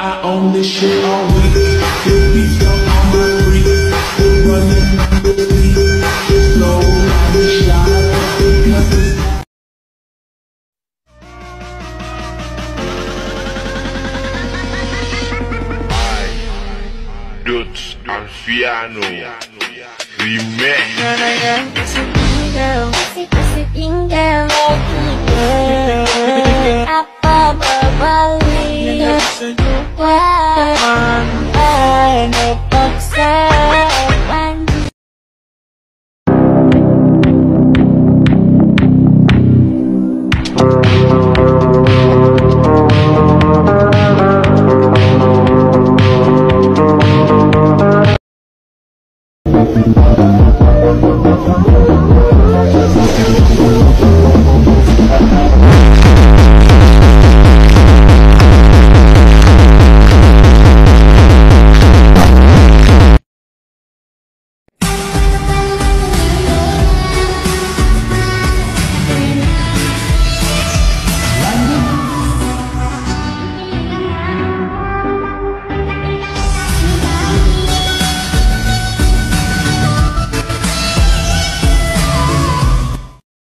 I own this shit all week. This beat stuck on my freak. Running the beat. Slow down the shot. Because it's Dudes Alfiano Remix. Apa berbalik Mana paksa